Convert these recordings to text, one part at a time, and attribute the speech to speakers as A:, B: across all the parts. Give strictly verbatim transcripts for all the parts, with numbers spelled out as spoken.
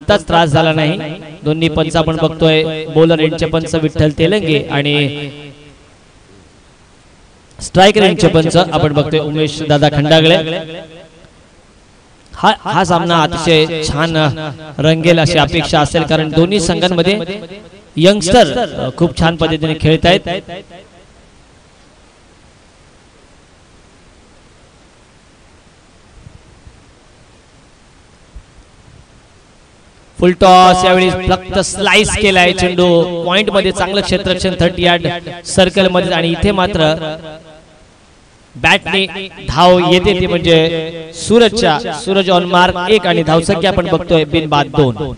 A: कोणताच त्रास झाला नाही। दोन्ही पंच आपण बघतोय, बॉलर एंडचे पंच विठ्ठल तेलंगे आणि स्ट्रायकर एंडचे पंच आपण बघतोय उमेश दादा खंडागळे। हा हा सामना अतिशय छान रंगेल अशी अपेक्षा असेल, कारण दोन्ही संघांमध्ये यंगस्टर खूप छान पद्धतीने खेळत आहेत। फुल टॉस यावेळी फक्त स्लाइस केलाय चेंडू पॉइंट मध्ये, चांगलं क्षेत्ररक्षण तीस यार्ड सर्कल मध्ये, आणि इथे मात्र बॅटने धाव येते ती म्हणजे सूरजच्या सूरज ऑन मार्क एक आणि धावसंख्या आपण बघतोय बिनबाद दोन।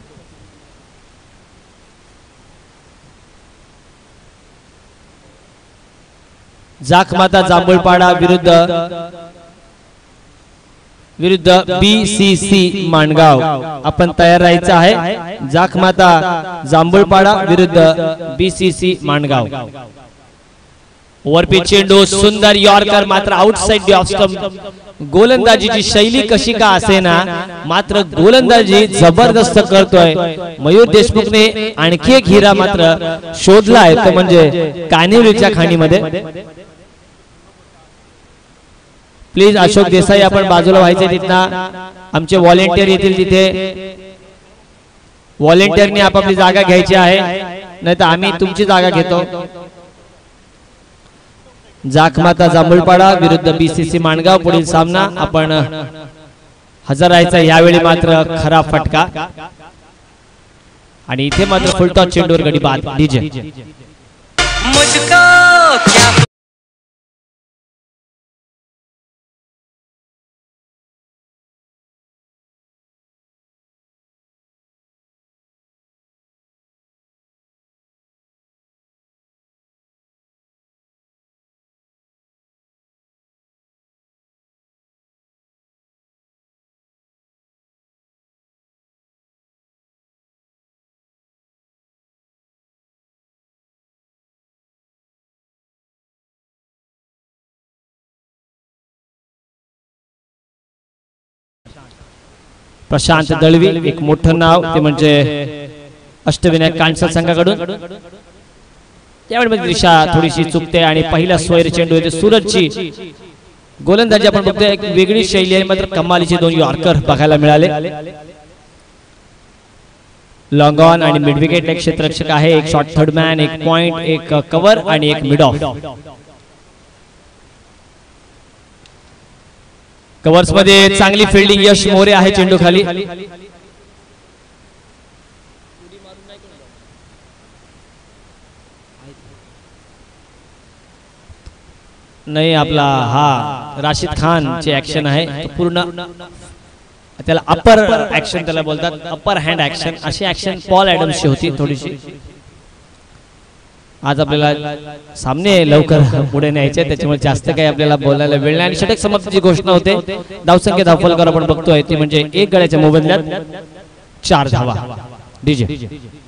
A: जाखमाता जांभूळपाडा विरुद्ध विरुद्ध बी सी सी माणगाव, आपण तयार राहायचं आहे। जाखमाता जांभूळपाडा विरुद्ध B C C Mangaon. Overpitch चेंडू सुंदर यॉर्कर, मात्र आउटसाइड द ऑफ स्टंप। गोलंदाजीची शैली कशी का असेना, मात्र गोलंदाजी जबरदस्त करतोय मयूर देशमुखने। आणखी एक हिरा मात्र शोधला आहे, तो म्हणजे कानिवलीच्या खाणीमध्ये। प्लीज अशोक देसाई आपण बाजूला व्हायचे तिथं, आमचे व्हॉलेंटियर येतील तिथे। व्हॉलेंटियरनी आपापली जागा घ्यायची आहे, नाही तर आम्ही तुमची जागा घेतो। जाखमाता जांभूळपाडा विरुद्ध बीसीसी माणगाव, पुढील सामना आपण हजर राहायचा। यावेळी मात्र खरा फटका, आणि इथे मात्र फुलटॉस चेंडूवर गडी बाद। डीजे प्रशांत दळवी, एक मोठं नाव ते म्हणजे अष्टविनायक कांसल संघाकडून। त्यावेळी दिशा थोडीशी चुकते आणि पहिला सोयर चेंडू येते सूरजची। गोलंदाजी आपण बघतोय एक वेगळी शैली आहे, मात्र कमालीचे दोन यॉर्कर बघायला मिळाले। लॉंग ऑन आणि मिड विकेट एक क्षेत्ररक्षक आहे, एक शॉर्ट थर्ड मॅन, एक पॉइंट, एक कव्हर आणि एक मिड ऑफ। कव्हर्स मध्ये चांगली फिल्डिंग यश मोरे आहे चेंडू खाली। नाही आपला हा राशिद खान ची ऍक्शन आहे, पूर्ण त्याला अपर ऍक्शन त्याला बोलतात, अपर हँड ऍक्शन। अशी ऍक्शन पॉल ऍडम्सची होती थोडीशी। आज आपल्याला सामने लवकर पुढे न्यायचे, त्याच्यामुळे जास्त काही आपल्याला बोलायला वेळ नाही। आणि षटक समाप्तीची घोषणा होते। धावसंख्या धावफलकावर आपण बघतोय ती म्हणजे एक गड्याच्या मोबदल्यात चार धावा। डीजे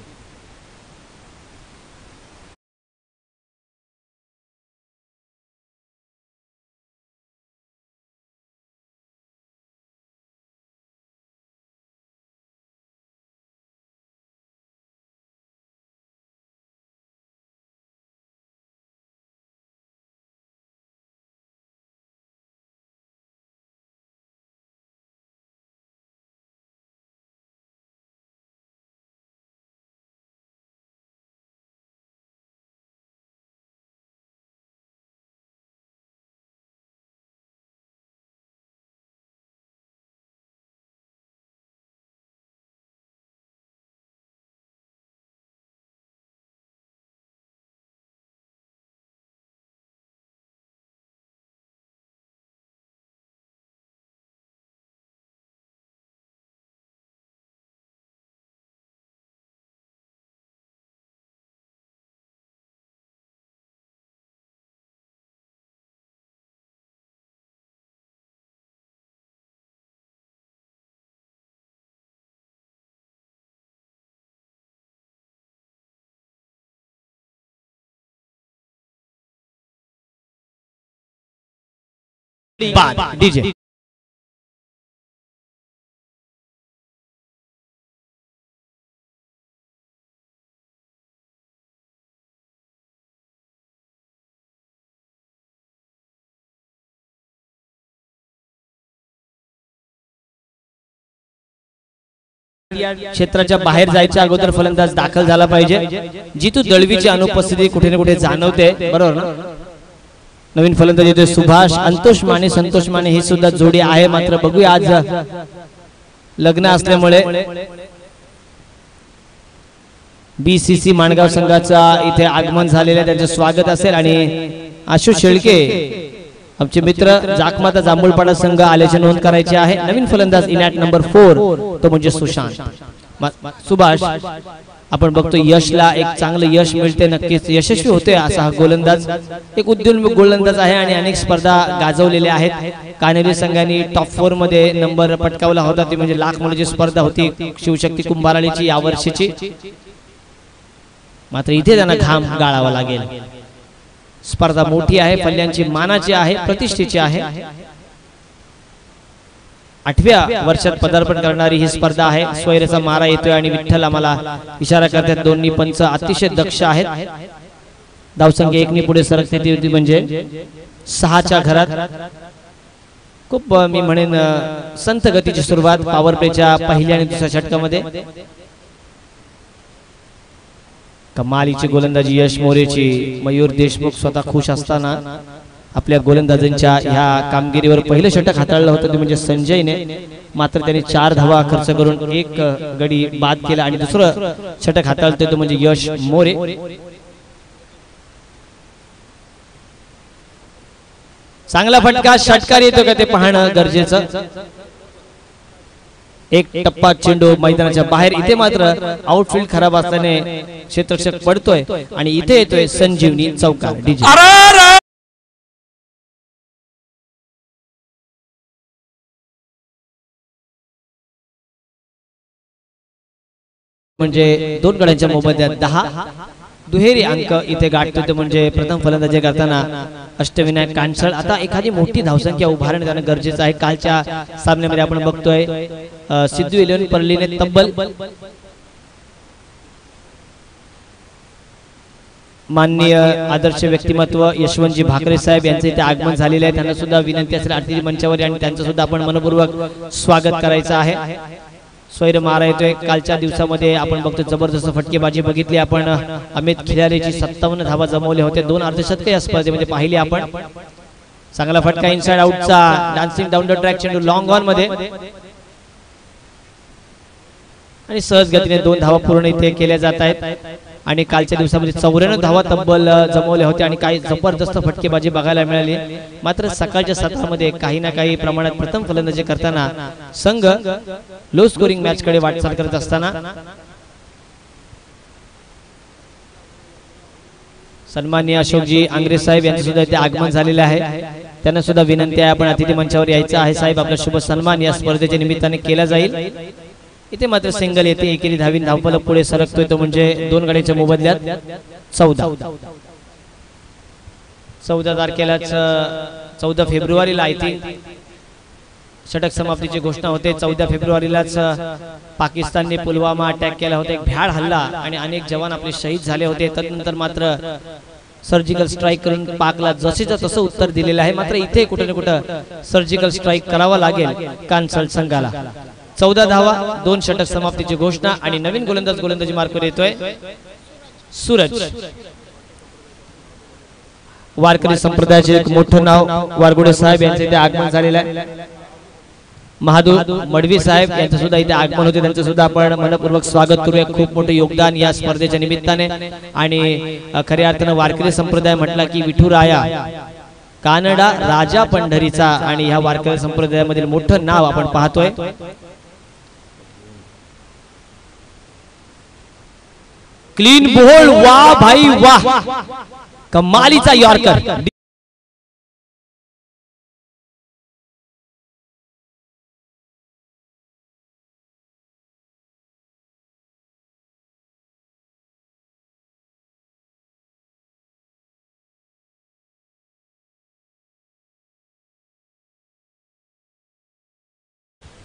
A: बाद। डीजे क्षेत्राच्या बाहेर जायच्या अगोदर फलंदाज दाखल झाला पाहिजे. जितू दळवीची अनुपस्थिती कुठे ना कुठे जाणवते, बरोबर ना. नवीन फलंदाज येतोय सुभाष. अंतोष माने संतोष माने ही सुद्धा जोडी आहे, मात्र बघूया आज लग्न असल्यामुळे बीसीसी माणगाव संघाचा इथे आगमन झालेलं आहे, त्यांचे स्वागत असेल. आणि आशुष शेळके आमचे मित्र जाकमाता जांभूळपाडा संघ आल्याची नोंद करायची आहे. नवीन फलंदाज इनॅट नंबर फोर तो म्हणजे सुशांत. सुभाष आपण बघतो यशला एक चांगलं यश मिळते, नक्कीच यशस्वी होते असा हा गोलंदाज. एक उद्योन्मुख गोलंदाज आहे आणि अनेक स्पर्धा गाजवलेल्या आहेत. कानेरी संघाने टॉप फोर मध्ये नंबर पटकावला होता, ती म्हणजे लाख मुलीची स्पर्धा होती शिवशक्ती कुंभाराळीची या वर्षीची. मात्र इथे त्यांना घाम गाळावा लागेल. स्पर्धा मोठी आहे, पल्ल्यांची मानाची आहे, प्रतिष्ठेची आहे. आठव्या वर्षात पदार्पण करणारी ही स्पर्धा आहे. स्वैराचा मारा येतोय आणि विठ्ठल आम्हाला इशारा करतात. दोन्ही पंच अतिशय दक्ष आहेत. धावसंख्या एकनी पुढे सरकते होती म्हणजे सहाच्या घरात. खूप मी म्हणेन संथ गतीची सुरुवात पॉवर प्लेच्या पहिल्या आणि दुसऱ्या षटकामध्ये. कमालीची गोलंदाजी यश मोरेची. मयूर देशमुख स्वतः खुश असताना आपल्या गोलंदाजांच्या ह्या कामगिरीवर पहिलं षटक हाताळलं होतं ते म्हणजे संजयने. मात्र त्याने चार धावा खर्च करून एक गडी बाद केला आणि दुसरं षटक हाताळतोय तो म्हणजे यश मोरे. चांगला फटका षटकार येतो का ते पाहणं गरजेचं. एक टप्पा चेंडू मैदानाच्या बाहेर. इथे मात्र आउटफील्ड खराब असल्याने क्षेत्ररक्षक पडतोय आणि इथे येतोय संजीवनी चौकार. डीजे म्हणजे दोन गड्यांच्या मोबदल्यात दहा दुहेरी अंक इथे गाठतो ते म्हणजे प्रथम फलंदाजी करताना अष्टविनायक कांसळ. आता एखादी मोठी धावसंख्या उभारणे त्यानं गरजेचं आहे. कालच्या सामन्यामध्ये आपण बघतोय सिद्धू इलेव्हन परलीने तब्बल माननीय आदर्श व्यक्तिमत्व यशवंतजी भाकरे साहेब यांचे इथे आगमन झालेले आहे. त्यांना सुद्धा विनंती असेल आरती मंचावर आणि त्यांचं सुद्धा आपण मनपूर्वक स्वागत करायचं आहे. स्वैर मारा येतोय. कालच्या दिवसामध्ये आपण बघतो जबरदस्त फटकेबाजी बघितली आपण. अमित खिलारेची सत्तावन्न धावा जमवले होते. दोन अर्धशतके या स्पर्धेमध्ये पाहिली आपण. चांगला फटका इनसाइड आउटचा. डान्सिंग डाऊन द ट्रॅक चेंडू लॉंग ऑन मध्ये आणि सहज गतीने दोन धावा पूर्ण इथे केल्या जात आहेत. आणि कालच्या दिवसामध्ये चौऱ्याण्णव धावा तब्बल जमवल्या होत्या आणि काही जबरदस्त फटकेबाजी बघायला मिळाली. मात्र सकाळच्या सत्रामध्ये काही ना काही प्रमाणात प्रथम फलंदाजी करताना संघ लो स्कोरिंग मॅच कडे वाटचाल करत असताना सन्माननीय अशोकजी आंग्रे साहेब यांचे सुद्धा इथे आगमन झालेले आहे. त्यांना सुद्धा विनंती आहे आपण अतिथी मंचावर यायचं आहे. साहेब आपला शुभ सन्मान या स्पर्धेच्या निमित्ताने केला जाईल. इथे मात्र सिंगल येते. एकेरी धावीन धावफलक पुढे सरकतोय तो म्हणजे दोन गड्यांच्या मोबदल्यात चौदा चौदा तारखेलाच चौदा फेब्रुवारीला आय थिंक षटक समाप्तीची घोषणा होते. चौदा फेब्रुवारीलाच पाकिस्तानने पुलवामा अटॅक केला होता. एक भ्याड हल्ला आणि अनेक जवान आपले शहीद झाले होते. तदनंतर मात्र सर्जिकल स्ट्राईक करून पाकला जसेच्या तसं उत्तर दिलेलं आहे. मात्र इथे कुठे ना कुठं सर्जिकल स्ट्राईक करावा लागेल कांसळ संघाला. चौदा धावा दोन षटक समाप्तीची घोषणा आणि नवीन गोलंदाज गोलंदाजी मार्कवर येतोय सूरज. वारकरी संप्रदायाचे एक मोठं नाव वारगुडे साहेब यांचे इथे आगमन झालेलं आहे. महादू मडवी साहेब यांचं सुद्धा इथे आगमन होते. त्यांचं सुद्धा आपण मनपूर्वक स्वागत करूया. खूप मोठं योगदान या स्पर्धेच्या निमित्ताने. आणि खऱ्या अर्थानं वारकरी संप्रदाय म्हटला की विठुराया कानडा राजा पंढरीचा आणि ह्या वारकरी संप्रदायामधील मोठं नाव आपण पाहतोय. Clean bowled. वाह भाई वाह, कमालीचा यॉर्कर.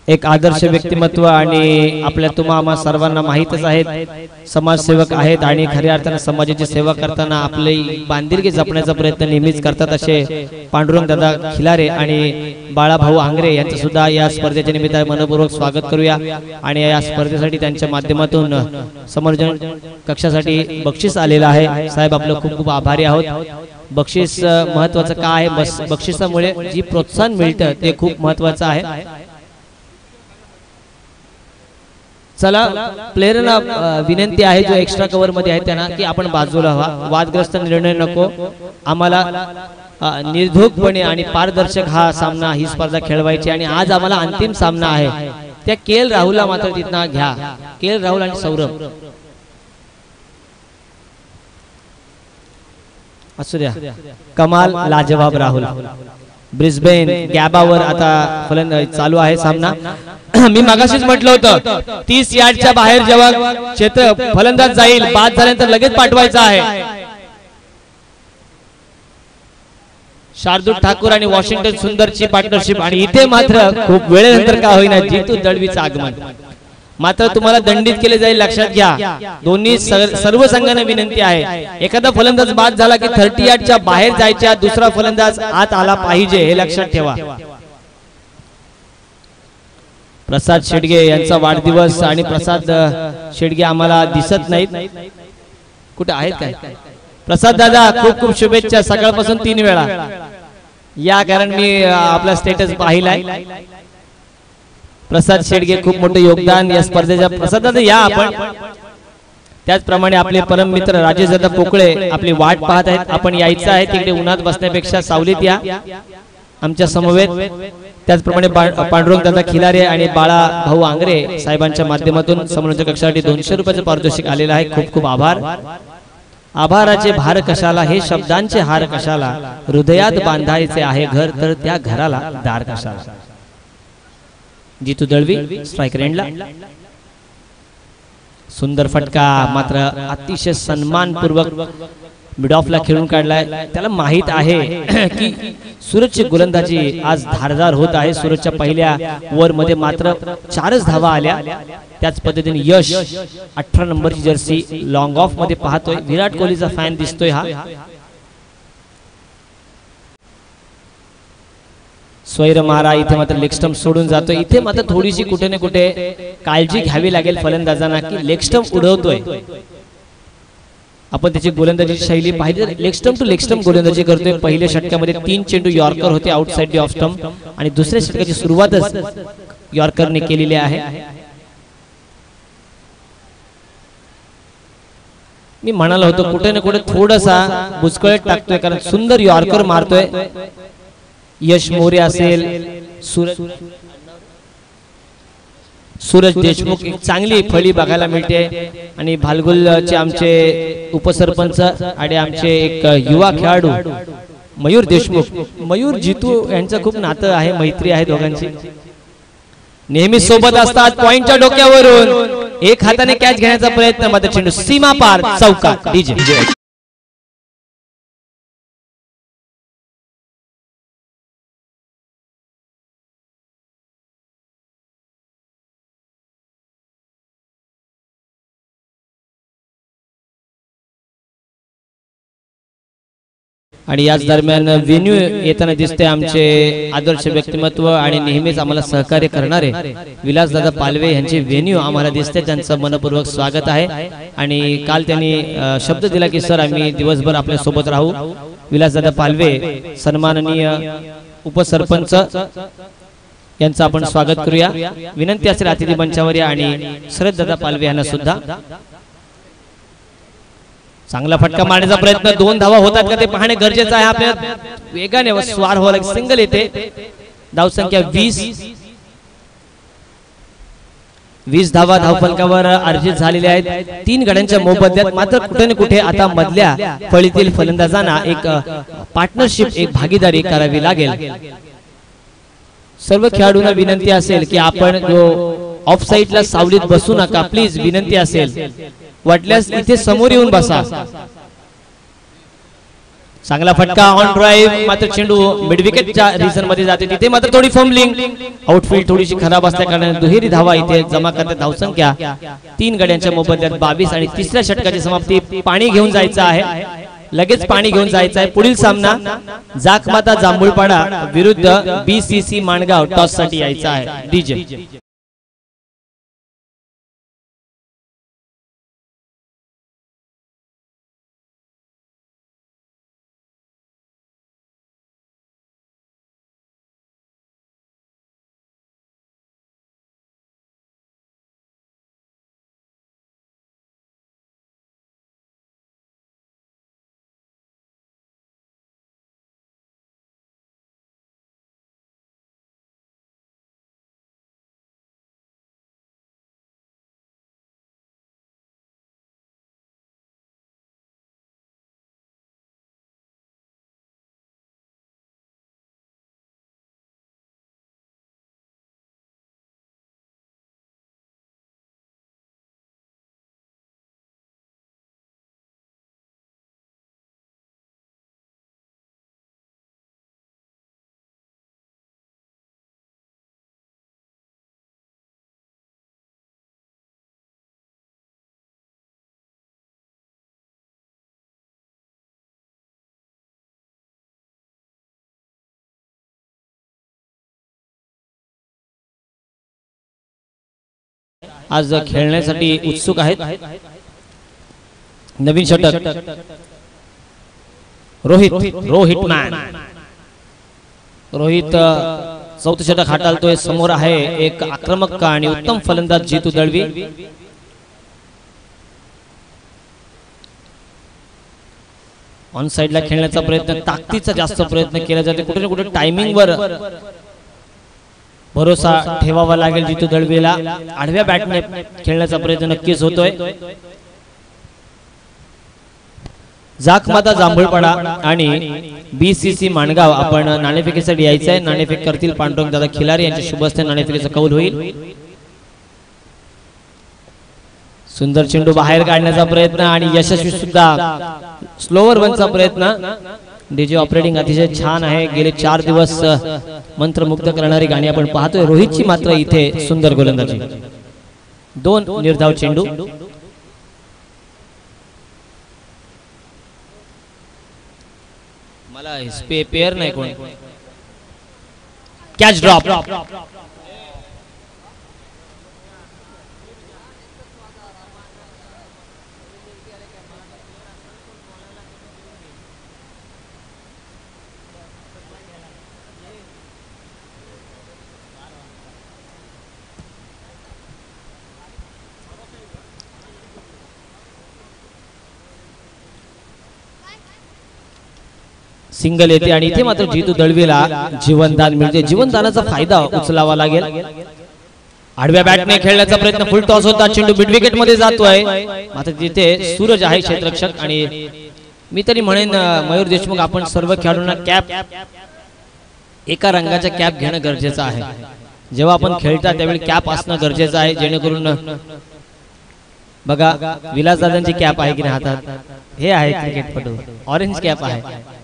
A: एक आदर्श व्यक्तिमत्व आणि आपल्या तुम्हा आम्हा सर्वांना माहीतच आहेत समाजसेवक आहेत आणि खऱ्या अर्थाने समाजाची सेवा करताना आपली बांधिलकी जपण्याचा प्रयत्न नेहमीच करतात असे पांडुरंग दादा खिलारे आणि बाळाभाऊ आंग्रे यांचं सुद्धा या स्पर्धेच्या निमित्ताने मनपूर्वक स्वागत करूया आणि या स्पर्धेसाठी त्यांच्या माध्यमातून समर्जन कक्षासाठी बक्षीस आलेलं आहे। साहेब आपलं खूप खूप आभारी आहोत। बक्षीस महत्वाचं काय आहे, बस बक्षिसामुळे जी प्रोत्साहन मिळतं ते खूप महत्वाचं आहे। चला प्लेयरना विनंती आहे जो एक्स्ट्रा कव्हर मध्ये आहे त्यांना की आपण बाजूला व्हा, वादग्रस्त निर्णय नको। आम्हाला निर्धोकपणे आणि पारदर्शक हा सामना ही स्पर्धा खेळवायची आणि आज आम्हाला अंतिम सामना आहे। त्या के एल राहुलला मात्र तिथनं घ्या, के एल राहुल आणि सौरभ असू द्या। कमाल लाजवाब राहुल ब्रिस्बेन गॅबावर आता फलंदाजी चालू आहे सामना। मी मागाशीच म्हटलं होतं तीस यार्डच्या बाहेर जेव्हा क्षेत्र फलंदाज जाईल बाद झाल्यानंतर लगेच पाठवायचा आहे। शार्दूल ठाकूर आणि वॉशिंग्टन सुंदरची पार्टनरशिप आणि इथे मात्र खूप वेळेनंतर का होईना जितू दळवीचं आगमन मात्र तुम्हाला दंडित केले जाईल, लक्षात घ्या। दोन्ही सर्व संघांना विनंती आहे एखादा फलंदाज बाद झाला की तीस यार्डच्या बाहेर जायच्या, दुसरा फलंदाज आत आला पाहिजे हे लक्षात ठेवा। प्रसाद शेडगे यांचा वाढदिवस आणि प्रसाद शेडगे आम्हाला दिसत नाहीत, कुठे आहेत काय? प्रसाद दादा खूप खूप शुभेच्छा, सकाळपासून तीन वेळा या, कारण मी आपला स्टेटस पाहिलाय। प्रसाद शेडगे खूप मोठे योगदान या स्पर्धेच्या। प्रसाद दादा या आपण, त्याचप्रमाणे आपले परम मित्र राजेश दादा पोकळे आपली वाट पाहत आहेत, आपण यायचं आहे तिकडे, उन्हात बसण्यापेक्षा सावलीत या आमच्या समवेत। त्याचप्रमाणे पांडुरंग दादा खिलारे आणि बाळा भाऊ आंग्रे साहेबांच्या माध्यमातून समोरच्या कक्षासाठी दोनशे रुपयाचं पारितोषिक आलेलं आहे, खूप खूप आभार। आभाराचे भार कशाला, हे शब्दांचे हार कशाला, हृदयात बांधायचे आहे घर तर त्या घराला दार कशाला। जितू दळवी स्ट्रायकर एंडला, सुंदर फटका मात्र अतिशय सन्मानपूर्वक मिड ऑफला खेळून काढलाय। त्याला माहित आहे की सूरजची गोलंदाजी आज धारदार होत आहे। सूरजच्या पहिल्या ओव्हर मध्ये मात्र चारच धावा आल्या। त्याच पद्धतीने यश अठरा नंबरची जर्सी लॉंग ऑफ मध्ये पाहतोय, विराट कोहलीचा फॅन दिसतोय हा। स्वैर मारा इथे मात्र लेग स्टंप सोडून जातोय, इथे मात्र थोडीशी कुठे ना कुठे काळजी घ्यावी लागेल फलंदाजांना की लेग स्टंप उडवतोय। आपण त्याची गोलंदाजीची शैली पाहिली तर leg stump to leg stump गोलंदाजी करतोय। पहिल्या षटकामध्ये तीन चेंडू यॉर्कर होते आउटसाइड द ऑफ स्टंप आणि दुसऱ्या षटकाची सुरुवातच यॉर्करने केलेली आहे। मी म्हणालो होतो कुठे ना कुठे थोडासा बुचकळत टाकतोय, कारण सुंदर यॉर्कर मारतोय। यश मोरे असेल, सूरज सूरज देशमुख, एक चांगली फळी बघायला मिळते। आणि भालगुलचे आमचे उपसरपंच आणि आमचे एक युवा खेळाडू मयूर देशमुख, मयूर जितू यांचं खूप नातं आहे, मैत्री आहे दोघांची, नेहमी सोबत असतात। पॉइंटच्या डोक्यावरून एक हाताने कॅच घेण्याचा प्रयत्न, मात्र चेंडू सीमा पार चौकार। डीजे आणि याच दरम्यान वेन्यू येताना दिसते आमचे आदर्श व्यक्तिमत्व आणि नेहमीच आम्हाला सहकार्य करणारे विलासदादा पालवे यांचे वेन्यू आम्हाला दिसते, त्यांचं मनपूर्वक स्वागत आहे। आणि काल त्यांनी शब्द दिला की सर आम्ही दिवसभर आपल्या सोबत राहू। विलासदादा पालवे सन्माननीय उपसरपंच यांचं आपण स्वागत करूया। विनंती असेल अतिथी मंचावर या आणि शरददादा पालवे यांना सुद्धा। चांगला फटका मारण्याचा प्रयत्न, दोन धावा होतात का ते पाहणे गरजेचं आहे आपल्याला। वेगाने स्वार व्हायला सिंगल येते, धाव संख्या वीस वीस धावा धावफलकावर अर्जित झालेल्या आहेत तीन गड्यांच्या मोबदल्यात। मात्र कुठे ना कुठे आता मधल्या फळीतील फलंदाजांना एक पार्टनरशिप, एक भागीदारी करावी लागेल। सर्व खेळाडूंना विनंती असेल की आपण जो ऑफ साइडला सावलीत बसू नका प्लीज, विनंती असेल, वाटल्यास इथे समोर येऊन बसा। चांगला फटका ऑन ड्राइव्ह, मात्र चेंडू मिड विकेटच्या रिजन मध्ये जाते, तिथे मात्र थोडी फंबलिंग, आउटफील्ड थोडीशी खराब असल्या कारणाने दुहेरी धावा इथे जमा करते. धावसंख्या तीन गड्यांच्या मोबदल्यात बावीस आणि तिसऱ्या षटकाची समाप्ती. पाणी घेऊन जायचं आहे, लगेच पाणी घेऊन जायचं आहे. पुढील सामना जाकमाता जांभूळपाडा विरुद्ध बीसीसी माणगाव. टॉस साठी यायचं आहे डीजे. आज खेळण्यासाठी उत्सुक आहेत. नवीन षटक रोहित रोहित मॅन रोहित चौथं षटक हाताळतोय. समोर आहे एक आक्रमक आणि उत्तम फलंदाज जितू दळवी. ऑन साइडला खेळण्याचा प्रयत्न, ताकदीचा जास्त प्रयत्न केला जातो. कुठे ना कुठे टायमिंग वर भरोसा ठेवावा लागेल जितू दळवीला. आडव्या बॅटने खेळण्याचा प्रयत्न नक्कीच होतोय. जाकमाता जांभूळपाडा आणि बीसीसी माणगाव आपण नाणेफेकीसाठी यायचं आहे. नाणेफेक करतील पांडुरंग दादा खिलारी यांच्या शुभ हस्ते नाणेफेकीचा कौल होईल. सुंदर चेंडू बाहेर काढण्याचा प्रयत्न आणि यशस्वी सुद्धा स्लोवर वनचा प्रयत्न. डीजे ऑपरेटिंग अतिशय छान आहे. गेले चार दिवस मंत्रमुग्ध करणारी गाणी आपण पाहतोय. रोहितची मात्र इथे सुंदर गोलंदाजी. दोन निर्धाव चेंडू. मला पेअर नाही कोण. Catch drop. सिंगल येते आणि इथे मात्र जितू दळवीला जीवनदान मिळते. जीवनदानाचा फायदा उचलावा लागेल. आडव्या बॅटने खेळण्याचा प्रयत्न, फुल टॉस होता. चेंडू मिड विकेट मध्ये जातोय. मात्र तिथे सूरज आहे क्षेत्ररक्षक. आणि मी तरी म्हणेन मयूर देशमुख, आपण सर्व खेळाडूंना कॅप, एका रंगाच्या कॅप घेणं गरजेचं आहे. जेव्हा आपण खेळता त्यावेळी कॅप असणं गरजेचं आहे, जेणेकरून बघा विलासदादांची कॅप आहे की नाही हातात, हे आहे क्रिकेटपटू, ऑरेंज कॅप आहे.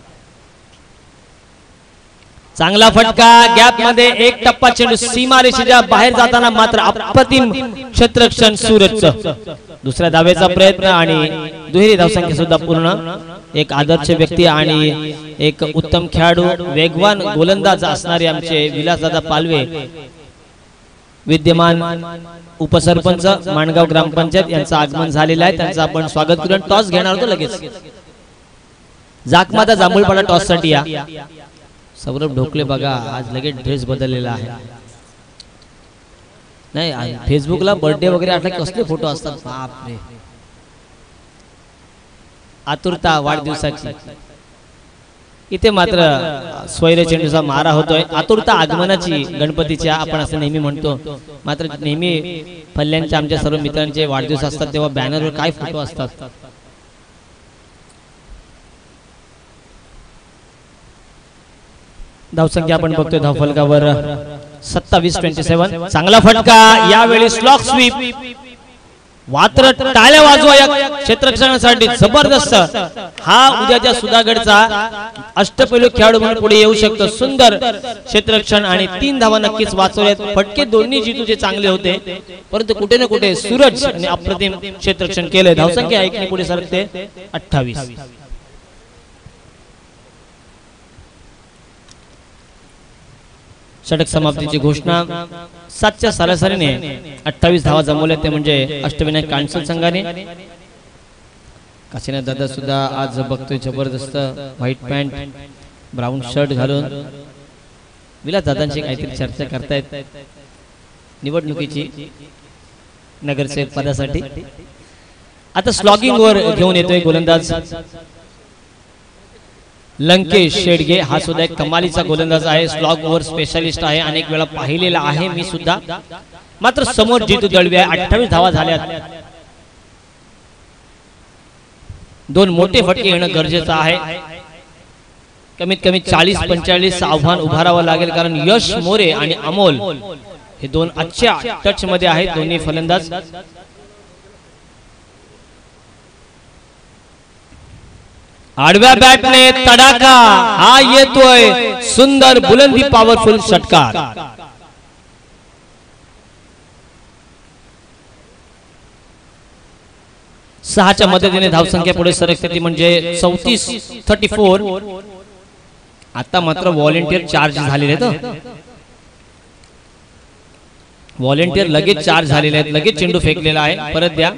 A: चांगला फटका गॅप मध्ये, एक टप्पा चेंडू सीमारेषेच्या बाहेर जाताना मात्र अप्रतिम क्षेत्ररक्षण सूरजचं. दुसऱ्या धावेचा प्रयत्न आणि दुहेरी धावसंख्या सुद्धा पूर्ण. एक आदर्श व्यक्ती आणि एक उत्तम खेळाडू, वेगवान गोलंदाज असणारे आमचे विलासदादा पालवे, विद्यमान उपसरपंच माणगाव ग्रामपंचायत यांचं आगमन झालेलं आहे. त्यांचं आपण स्वागत करून टॉस घेणार होतो लगेच. जाकमाता जांभूळपाडा टॉस साठी या. सौरभ ढोकले बघा आज लगेच ड्रेस बदललेला आहे. नाही फेसबुकला बर्थडे वगैरे आठला कसले फोटो असतात, बापरे. आतुरता वाढदिवसाची. इथे मात्र स्वैर चेंडूचा मारा होतोय. आतुरता आगमनाची गणपतीच्या आपण असं नेहमी म्हणतो. मात्र नेहमी फल्ल्यांच्या आमच्या सर्व मित्रांचे वाढदिवस असतात तेव्हा बॅनरवर काय फोटो असतात. धावसंख्या आपण बघतोय धावफलकावर सत्तावीस ट्वेंटी सेवन. चांगला फटका, यावेळी स्लॉक स्वीप. मात्र टाळ्या वाजवा या क्षेत्ररक्षणासाठी. जबरदस्त हा उद्याच्या सुधागडचा अष्टपैलू खेळाडू म्हणून पुढे येऊ शकतो. सुंदर क्षेत्ररक्षण आणि तीन धावा नक्कीच वाचवल्यात. फटके दोन्ही जितूचे चांगले होते, परंतु कुठे ना कुठे सूरज आणि अप्रतिम क्षेत्ररक्षण केले. धावसंख्या एक पुढे सरकते अठ्ठावीस. षटक समाप्तीची घोषणा. सातच्या सरासरीने अठ्ठावीस धावा जमवल्या, ते म्हणजे अष्टविनायक कांसल संघाने. काशीनाथ दादा सुद्धा आज बघतोय जबरदस्त व्हाईट पॅन्ट ब्राऊन शर्ट घालून विलास दादांची काहीतरी चर्चा करतायत निवडणुकीची नगरसेवक पदासाठी. आता स्लॉगिंग वर घेऊन येतोय गोलंदाज लंकेश शेडगे. हा सुद्धा एक कमालीचा गोलंदाज आहे, स्लॉग ओव्हर स्पेशलिस्ट आहे, अनेक वेळा पाहिलेला आहे मी सुद्धा. मात्र समोर जितू दळवी आहे. अठ्ठावीस धावा झाल्यात. दोन मोठे फटके येणं गरजेचं आहे. कमीत कमी चाळीस पंचेचाळीस आव्हान उभारावं लागेल, कारण यश मोरे आणि अमोल हे दोन आजच्या टच मध्ये आहेत दोन्ही फलंदाज. आडव्या बॅटने तडाखा हा येतोय. सुंदर बुलंदी पॉवरफुल षटकार. सहाच्या मदतीने धावसंख्या पुढे सरकते, ती म्हणजे चौतीस थर्टी फोर. आता मात्र व्हॉलेंटियर चार्ज झालेले आहेत. व्हॉलेंटियर लगेच चार्ज झालेले आहेत. लगेच चेंडू फेकलेला आहे. परत द्या.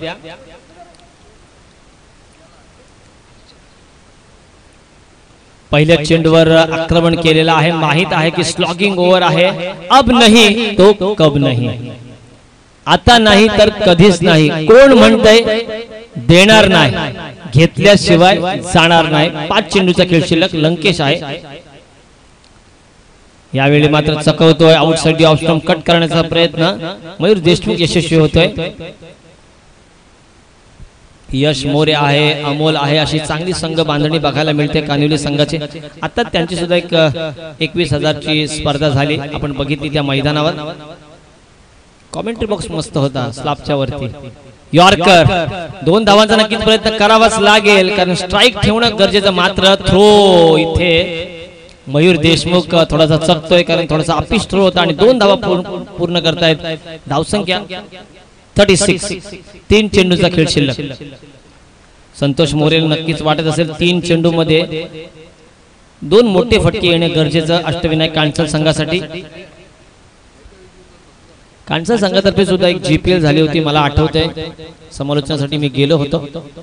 A: पहिल्या चेंडूवर आक्रमण केलेलं आहे. माहित आहे की स्लॉगिंग ओव्हर आहे. अब नाही तो कब नाही. आता नाही तर कधीच नाही. कोण म्हणतंय देणार नाही, घेतल्याशिवाय जाणार नाही. पाच चेंडूचा खेळ शिल्लक. लंकेश आहे यावेळी मात्र चकवतोय. आउटसाइड ऑफ स्टंप कट करण्याचा प्रयत्न मयूर देशमुख यशस्वी होतोय. यश मोरे आहे, अमोल आहे, अशी चांगली संघ बांधणी बघायला मिळते कानिवली संघाची. आता त्यांची सुद्धा एक एकवीस हजारची स्पर्धा झाली, आपण बघितली त्या मैदानावर. कॉमेंट्री बॉक्स मस्त होता स्लॅबच्या वरती. यॉर्कर दोन धावांचा नक्कीच प्रयत्न करावाच लागेल, कारण स्ट्राईक ठेवणं गरजेचं. मात्र थ्रो इथे मयूर देशमुख थोडासा चकतोय, कारण थोडासा अपिश थ्रो होता आणि दोन धावा पूर्ण करतायत. धावसंख्या थर्टी सिक्स. तीन चेंडूचा खेळ शिल्लक. संतोष मोरेल नक्कीच वाटत असेल तीन चेंडू मध्ये दोन मोठे फटके येणे गरजेचं अष्टविनायक कांसल संघासाठी. कांसल संघातर्फे सुद्धा एक जीपीएल झाली होती, मला आठवतंय. समालोचनासाठी मी गेलो होतो.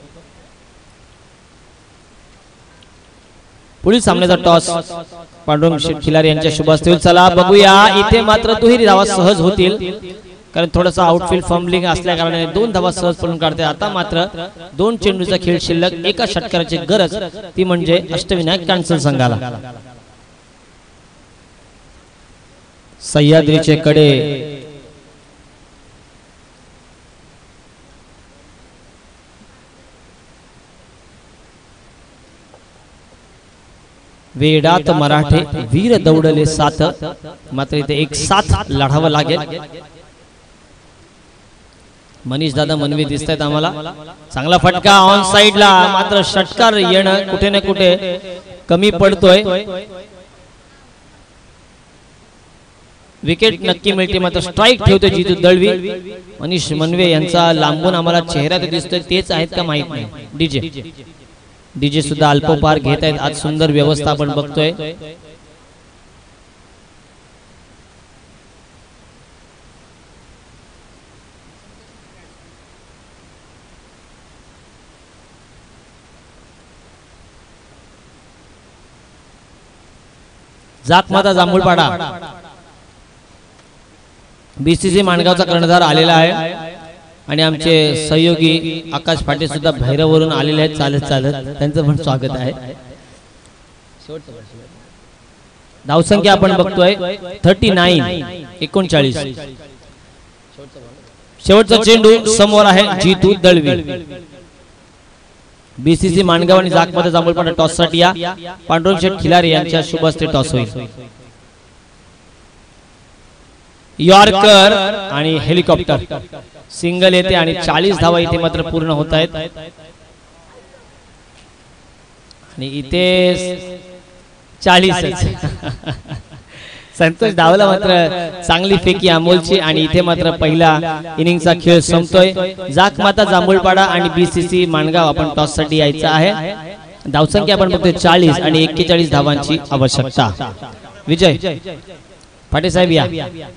A: पुढील सामन्याचा टॉस पांडुरंग खिलारी यांच्या शुभ हस्ते होईल. चला बघूया. इथे मात्र दुहेरी धावा सहज होतील, कारण थोडासा आउटफील्ड फंबलिंग असल्या कारणाने दोन धावा सहज पडून काढते. आता मात्र दोन चेंडूचा खेळ शिल्लक. एका षटकाराची गरज, ती म्हणजे अष्टविनायक कांसल संघाला. सह्याद्रीचे कडे वेडात मराठे वीर दौडले साथ. मात्र इथे एक साथ लढावं लागेल. मनीष दादा मनवी दिसत आहेत आम्हाला. चांगला फटका ऑन साइडला, मात्र षटकार येणं कुठे ना कुठे कमी पडतोय. विकेट नक्की मिळते, मात्र स्ट्राईक ठेवतोय जितू दळवी. मनीष मनवे यांचा लांबून आम्हाला चेहरा तर दिसतोय, तेच आहेत का माहित नाही. डीजे डीजे सुद्धा अल्पोपार घेत आहेत. आज सुंदर व्यवस्था आपण बघतोय. जातमाता जांभूळपाडा बीसीसी माणगावचा कर्णधार आलेला आहे, आणि आमचे सहयोगी आकाश फाटे सुद्धा भैरववरून आलेले आहेत चालत चालत. त्यांचं पण स्वागत आहे. धावसंख्या आपण बघतोय थर्टी नाईन एकोणचाळीस. शेवटचा चेंडू समोर आहे जितू दळवी. बीसीसी माणगाव आणि जातमाता जांभूळपाडा टॉस साठी या. पांडुरंग शेठ खिलारी यांच्या शुभ हस्ते टॉस होईल. यॉर्कर आणि हेलिकॉप्टर सिंगल येते आणि चाळीस धावा इथे मात्र पूर्ण होत आहेत आणि इथे चाळीस संतोष धावला मात्र चांगली फेकी अमोलची आणि इथे मात्र पहिला इनिंगचा खेळ संपतोय. जाकमाता जांभूळपाडा आणि बीसीसी माणगाव आपण टॉस साठी यायचं आहे. धावसंख्या आपण बघतोय चाळीस आणि एक्केचाळीस धावांची आवश्यकता. विजय पाटे साहेब या.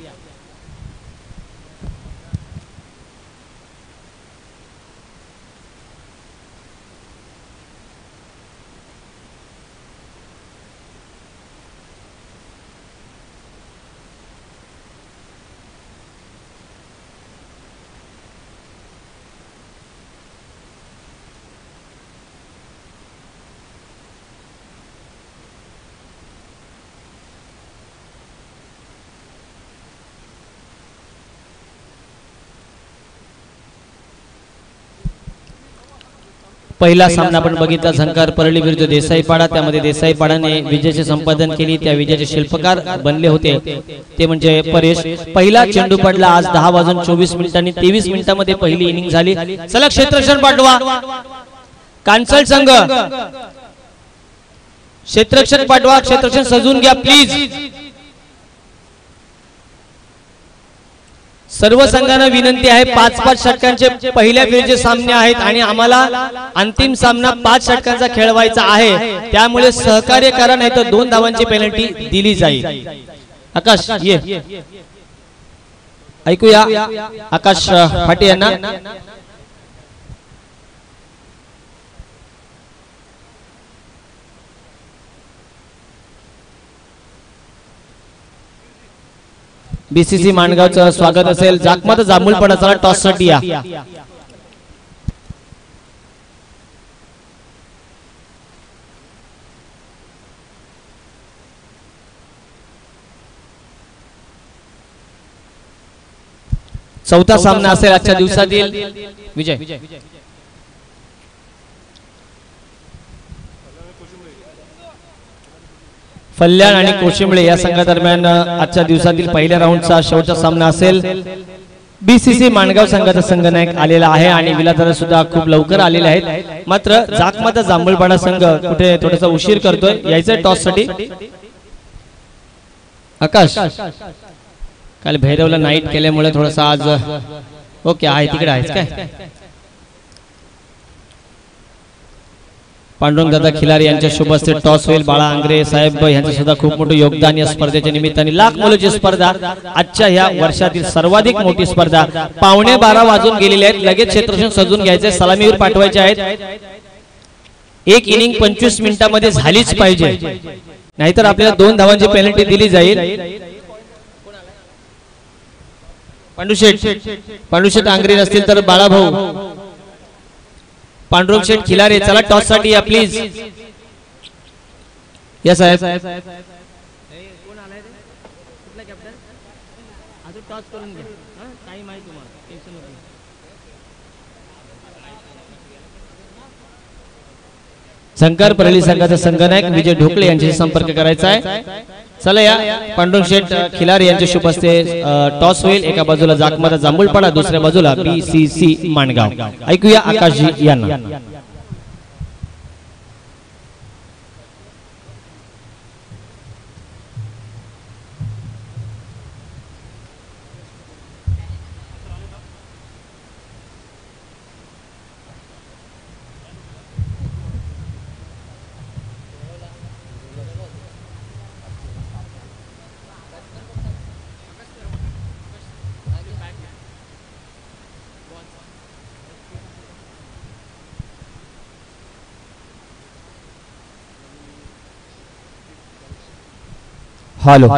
A: पहिला सामना आपण बघितला झंकार परळी विरुद्ध देसाईपाडा. त्यामध्ये देसाईपाडाने विजयाचे संपादन केली. त्या विजयाचे शिल्पकार बनले होते ते म्हणजे परेश. पहिला चेंडू पडला आज दहा वाजून चोवीस मिनिटांनी तेवीस मिनिटांमध्ये पहिली इनिंग झाली. चला क्षेत्ररक्षण पाठवा कांचल संघ, क्षेत्ररक्षण पाठवा. क्षेत्ररक्षण सजून घ्या प्लीज. सर्व संघांना विनंती आहे. पाच पाच षटकांचे पहिल्या फेरीचे सामने आहेत आणि आम्हाला अंतिम सामना पाच षटकांचा खेळवायचा आहे. त्यामुळे सहकार्य करा नाही तर दोन धावांची पेनल्टी दिली जाईल. आकाश ये ऐकूया आकाश फाटे यांना. बीसीसी माणगावचं स्वागत असेल. जाकमाता जांभूळपाडा चला टॉस साठी या. चौथा सामना असेल आजच्या दिवसातील. विजय फल्याण आणि कोशिंबळे या संघादरम्यान आजच्या दिवसातील पहिल्या राऊंडचा शेवटचा सामना असेल. बीसीसी माणगाव संघाचा संघनायक आलेला आहे आणि विलादार सुद्धा खूप लवकर आलेले आहेत. मात्र जाकमाता जांभूळपाडा संघ कुठे थोडासा उशीर करतोय. यायचं टॉस साठी. आकाश काल भैरवला नाईट केल्यामुळे थोडासा आज ओके आहे तिकडे आहेच काय. पांडुरंग दादा खिलारी यांच्या शुभ हस्ते टॉस होईल. बाळा आंग्रे साहेब यांचं सुद्धा खूप मोठं योगदान या स्पर्धेच्या निमित्ताने. लाख मुलाची स्पर्धा आजच्या ह्या वर्षातील सर्वाधिक मोठी स्पर्धा. पावणे बारा वाजून गेलेले आहेत. लगेच क्षेत्ररक्षण सजून घ्यायचे. सलामीवर पाठवायचे आहेत. एक इनिंग पंचवीस मिनिटांमध्ये झालीच पाहिजे नाहीतर आपल्याला दोन धावांची पेनल्टी दिली जाईल. पांडुशेठ पांडुशेठ आंग्रे नसतील तर बाळाभाऊ पांडुरंग शेठ खिलारे चला टॉस साठी या प्लीज. या साहेब झंकार परळी संघाचा संघनायक विजय ढोकळे यांच्याशी संपर्क करायचा आहे. चला या. पांडुरंग शेठ खिलारे यांच्या शुभ हस्ते टॉस होईल. एका बाजूला जाकमाता जांभूळपाडा दुसऱ्या बाजूला बीसीसी माणगाव. ऐकूया आकाशजी यांना. हॅलो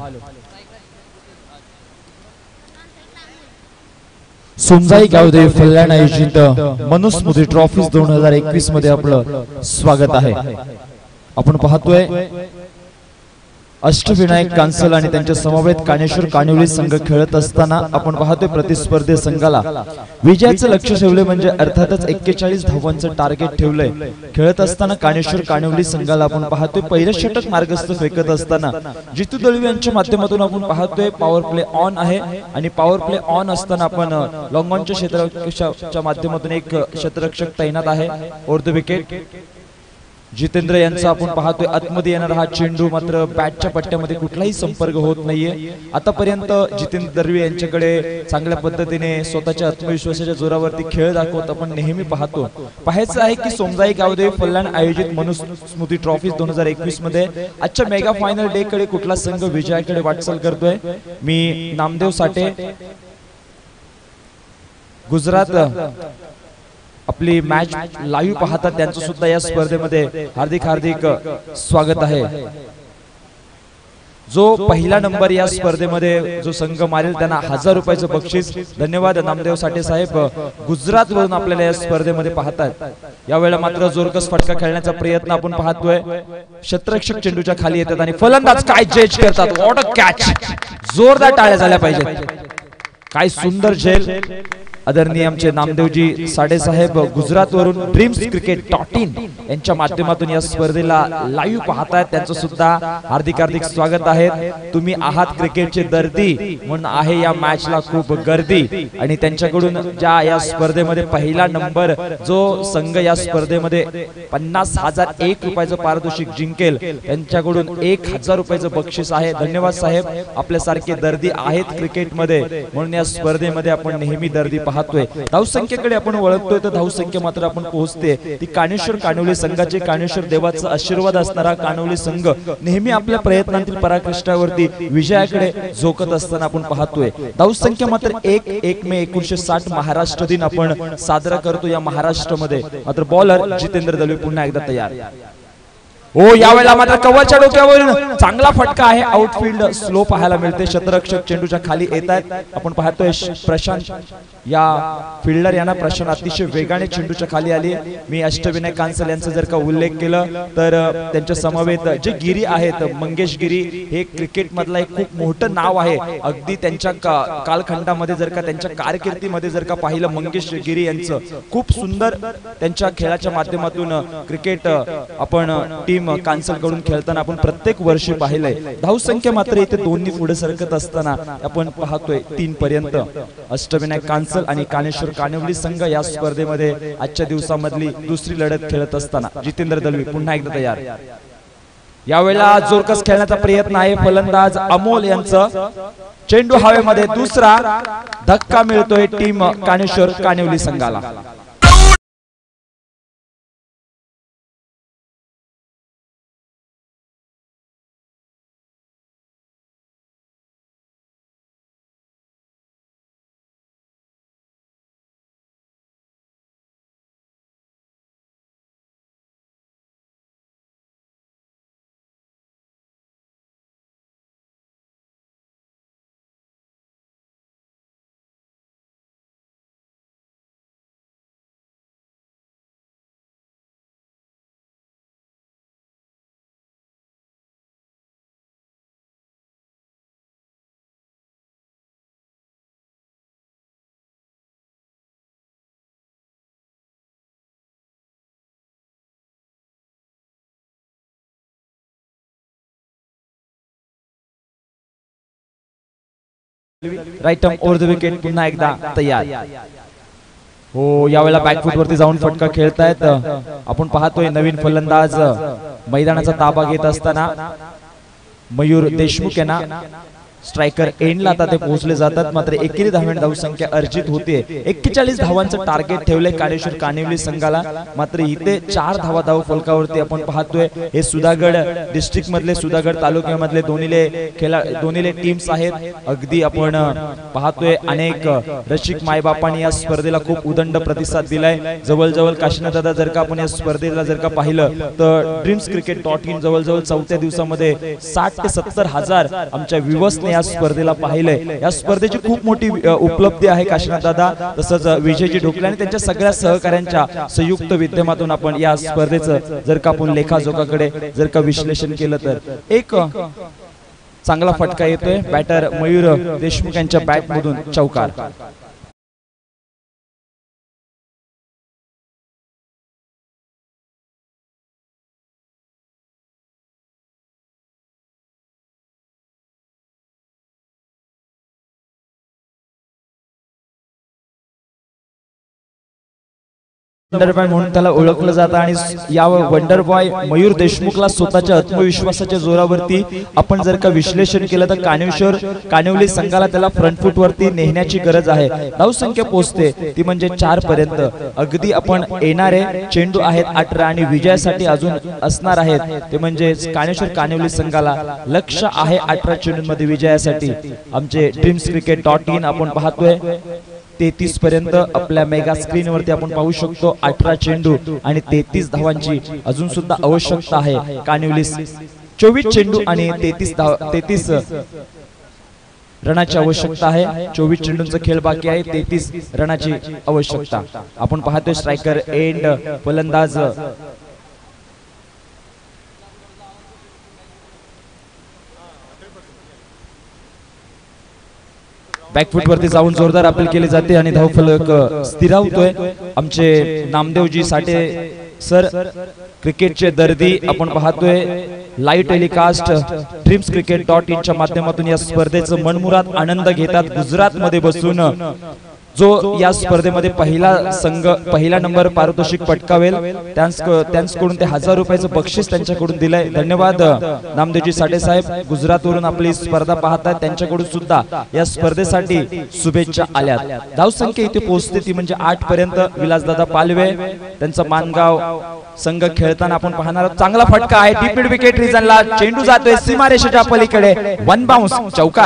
B: सुमजाई गावदेवी फल्याण आयोजित मनुस्मृती ट्रॉफीज दोन हजार एकवीस मध्ये आपलं स्वागत आहे. आपण पाहतोय अष्टविनायक कांसल आणि त्यांच्या समवेत कानेश्वर कानिवली संघ खेळत असताना आपण पाहतोय प्रतिस्पर्धी संघाला विजयाचं लक्ष ठेवले म्हणजे अर्थातच एक्केचाळीस धावांचं टार्गेट ठेवलंय। खेळत असताना कानेश्वर कानिवली संघाला आपण पाहतोय पहिलं षटक मार्गस्थ फेकत असताना जितू दळवी यांच्या माध्यमातून आपण पाहतोय पॉवर प्ले ऑन आहे आणि पॉवर प्ले ऑन असताना आपण लॉंग ऑनच्या क्षेत्ररक्षकाच्या माध्यमातून एक क्षेत्ररक्षक तैनात आहे। ओव्हर द विकेट जितेंद्र यांचा आपण पाहतोय आतमध्ये येणार हा चेंडू मात्र बॅटच्या पट्ट्यामध्ये कुठलाही संपर्क होत नाहीये। आतापर्यंत जितेंद्र दळवी यांच्याकडे चांगल्या पद्धतीने स्वतःच्या आत्मविश्वासाच्या जोरावरती खेळ दाखवत आपण नेहमी पाहतो। पाहायचं आहे की सोमजाई गावदेवी फलटण आयोजित मनुस्मृती ट्रॉफी दोन हजार एकवीस मध्ये आजच्या मेगा फायनल डे कडे कुठला संघ विजयाकडे वाटचाल करतोय। मी नामदेव साठे गुजरात आपली मॅच लाईव्ह पाहतात त्यांचं सुद्धा या स्पर्धेमध्ये हार्दिक हार्दिक स्वागत आहे। जो पहिला नंबर या स्पर्धेमध्ये जो संघ मारेल त्यांना हजार रुपयाचं बक्षीस। धन्यवाद नामदेव साठे साहेब गुजरात वरून आपल्याला या स्पर्धेमध्ये पाहतात। यावेळेला मात्र जोरकस फटका खेळण्याचा प्रयत्न आपण पाहतोय। क्षेत्ररक्षक चेंडूच्या खाली येतात आणि फलंदाज काय जज करतात। व्हॉट अ कॅच, जोरदार टाळ्या झाल्या पाहिजेत। काय सुंदर झेल आदरणीय आमचे नामदेवजी साडे साहेब गुजरात वरून ड्रीम्स क्रिकेट डॉट इन यांच्या माध्यमातून या स्पर्धेला लाईव्ह पाहतायत त्यांचं सुद्धा हार्दिक हार्दिक स्वागत आहे। तुम्ही आहात क्रिकेटचे दर्दी म्हणून आहे या मॅचला खूप गर्दी आणि त्यांच्याकडून ज्या या स्पर्धेमध्ये पहिला नंबर जो संघ या स्पर्धेमध्ये पन्नास हजार एक रुपयाचं पारितोषिक जिंकेल त्यांच्याकडून एक हजार रुपयाचं बक्षीस आहे। धन्यवाद साहेब, आपल्यासारखे दर्दी आहेत क्रिकेटमध्ये म्हणून या स्पर्धेमध्ये आपण नेहमी दर्दी पाहतोय। धावसंख्येकडे आपण वळखतोय तर धावसंख्या मात्र आपण पोहोचते ती कानेश्वर कानिवली संघाचे कानेश्वर देवाचा आशीर्वाद असणारा कानिवली संघ नेहमी आपल्या प्रयत्नांतील पराकाष्ठावरती विजयाकडे झोकत असताना आपण पाहतोय। धावसंख्या मात्र एक एक मे एकोणीसशे साठ महाराष्ट्र दिन आपण साजरा करतो या महाराष्ट्रामध्ये। मात्र बॉलर जितेंद्र दळवी पुन्हा एकदा तयार। हो यावेळेला मात्र कव्हरच्या डोक्यावरून चांगला फटका आहे। आउटफील्ड स्लो पाहायला मिळते। क्षेत्ररक्षक चेंडूच्या खाली येत आहेत। आपण पाहतोय प्रशांत या फिल्डर यांना प्रशांत अतिशय वेगाने चेंडूच्या खाली आली। मी अष्टविनायक कांसल यांचा जर का उल्लेख केला तर त्यांच्या समवेत जे गिरी आहेत मंगेश गिरी हे क्रिकेट मधला एक खूप मोठं नाव आहे। अगदी त्यांच्या कालखंडामध्ये जर का त्यांच्या कारकिर्दीमध्ये जर का पाहिलं मंगेश गिरी यांचं खूप सुंदर त्यांच्या खेळाच्या माध्यमातून क्रिकेट आपण टीम कांसल कडून खेळताना आपण प्रत्येक वर्षी पाहिलंय। धावसंख्या मात्र इथे दोन्ही पुढे सरकत असताना आपण पाहतोय तीन पर्यंत। अष्टविनायक कांसल आणि कानेश्वर कानिवली संघ या स्पर्धेमध्ये आजच्या दिवसामधली दुसरी लढत खेळत असताना जितेंद्र दळवी पुन्हा एकदा तयार। यावेळेला जोरकस खेळण्याचा प्रयत्न आहे फलंदाज अमोल यांचं। चेंडू हवेमध्ये दुसरा धक्का मिळतोय टीम कानेश्वर कानिवली संघाला। Right arm over the wicket पुन्हा एकदा तयार। हो यावेळेला बॅकफूट वरती जाऊन फटका खेळतायत। आपण पाहतोय नवीन फलंदाज मैदानाचा ताबा घेत असताना मयूर देशमुख यांना स्ट्रायकर एंडला आता ते पोहोचले जातात। मात्र एकेरी धावांची धावसंख्या अर्जित होते। एक्केचाळीस धावांचं टार्गेट ठेवले कानेश्वर कानिवली संघाला। मात्र इथे चार धावा धाव फलकावरती आपण पाहतोय हे सुधागड डिस्ट्रिक्ट मधले सुधागड तालुक्यामधले दोन्हीले खेळा दोन्हीले टीम्स आहेत। अगदी आपण पाहतोय अनेक रसिक मायबापांनी या स्पर्धेला खूप उदंड प्रतिसाद दिलाय। जवळजवळ काशीनाथ दादा जर का आपण या स्पर्धेला जर का पाहिलं तर ड्रीम्स क्रिकेट डॉट इन जवळजवळ चौथ्या दिवसामध्ये साठ ते सत्तर हजार आमच्या व्ह्यूअर्सने या स्पर्धेला पाहिलंय। या स्पर्धेची खूप मोठी उपलब्धी आहे काशीनाथ दादा तसंच विजयजी ढोकले आणि त्यांच्या सगळ्या सहकाऱ्यांच्या संयुक्त विद्यमातून आपण या स्पर्धेचं जर का आपण लेखाजोखाकडे जर का विश्लेषण केलं तर एक चांगला फटका येतोय बॅटर मयूर देशमुख यांच्या बॅट मधून चौकार. वंडर बॉय म्हणून त्याला ओळखलं जातं आणि या वंडर बॉय मयूर देशमुखला स्वतःच्या आत्मविश्वासाच्या जोरावरती आपण जर का विश्लेषण केलं तर कानेश्वर कानिवली संघाला त्याला फ्रंट फूट वरती नेण्याची गरज आहे. धावसंख्या पोहोचते ती म्हणजे चार पर्यंत. अगदी आपण येणारे चेंडू आहेत अठरा आणि विजयासाठी अजून असणार आहेत ते म्हणजे कानेश्वर कानिवली संघाला लक्ष आहे अठरा चेंडूंमध्ये विजयासाठी. आमचे ड्रीम्स क्रिकेट डॉट इन आपण पाहतोय तेहतीस पर्यंत आपल्या मेगा स्क्रीन वरती आपण पाहू शकतो. अठरा चेंडू आणि तेहतीस धावांची अजून सुद्धा आवश्यकता आहे. कानिवली चोवीस चेंडू आणि तेहतीस धाव तेहतीस रनाची आवश्यकता आहे. चोवीस चेंडूंचा खेळ बाकी आहे. तेहतीस रनाची आवश्यकता. आपण पाहतोय स्ट्रायकर एंड फलंदाज बॅकफूट वरती जाऊन जोरदार अपील केली जाते आणि धावफलक स्थिरावतोय. आमचे नामदेवजी साठे सर क्रिकेटचे दर्दी आपण पाहतोय live telecast Dreams Cricket dot in च्या माध्यमातून या स्पर्धेचा मनमुराद आनंद घेतात. गुजरात मध्ये बसून जो या स्पर्धेमध्ये पहिला संघ पहिला नंबर पारितोषिक पटकावेल त्यांच्याकडून ते हजार रुपयाचं बक्षीस त्यांच्याकडून दिलंय. धन्यवाद नामदेवजी साठे साहेब. गुजरातवरून आपली स्पर्धा पाहतात त्यांच्याकडून सुद्धा या स्पर्धेसाठी शुभेच्छा आल्यात. धावसंख्या इथे पोहोचते ती म्हणजे आठ पर्यंत. विलासदादा पालवे त्यांचा मानगाव संघ खेळताना आपण पाहणार. चांगला फटका आहे डीप मिड विकेट रिजनला. चेंडू जातोय सीमारेषेच्या पलीकडे. वन बाउन्स चौकार.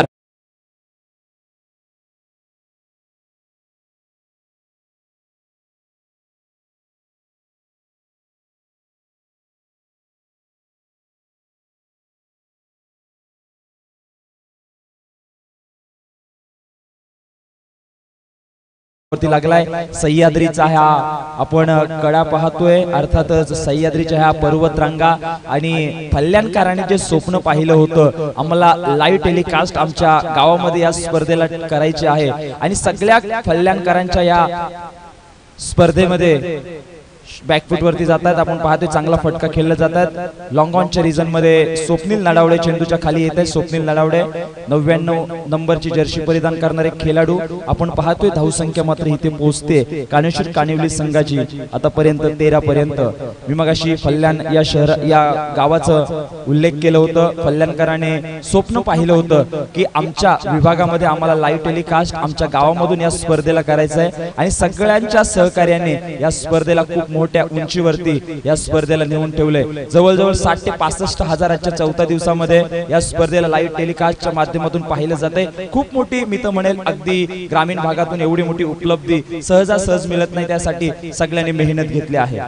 B: वरती लागलाय सह्याद्रीचा हा आपण कडा पाहतोय. अर्थातच सह्याद्रीच्या ह्या पर्वत रांगा आणि फल्यांकाराने जे स्वप्न पाहिलं होतं आम्हाला लाईव्ह टेलिकास्ट आमच्या गावामध्ये या स्पर्धेला करायचे आहे आणि सगळ्या फल्यांकारांच्या या स्पर्धेमध्ये बॅकफूट वरती जातात. आपण पाहतोय चांगला फटका खेळला जातात. लॉंग ऑनच्या रिजन मध्ये स्वप्नील नडावडे चेंडूच्या खाली येत आहे. स्वप्नील नडावडे नव्याण्णव नंबरची जर्सी परिधान करणारे खेळाडू आपण पाहतोय. धावसंख्या मात्र इथे पोहोचते कानेश्वर कानिवली संघाची आतापर्यंत तेरा पर्यंत. मी मगाशी फल्यान या शहर या गावाचं उल्लेख केलं होतं. फल्यांकराने स्वप्न पाहिलं होतं की आमच्या विभागामध्ये आम्हाला लाईव्ह टेलिकास्ट आमच्या गावामधून या स्पर्धेला करायचं आहे आणि सगळ्यांच्या सहकार्याने या स्पर्धेला खूप मोठ्या उंचीवरती या स्पर्धेला नेऊन ठेवले. जवळजवळ साठ ते पासष्ट हजाराच्या चौथ्या दिवसामध्ये या स्पर्धेला लाईव्ह टेलिकास्टच्या माध्यमातून पाहिलं जाते. खूप मोठी मी तर म्हणेल अगदी ग्रामीण भागातून एवढी मोठी उपलब्धी सहजासहज मिळत नाही. त्यासाठी सगळ्यांनी मेहनत घेतली आहे.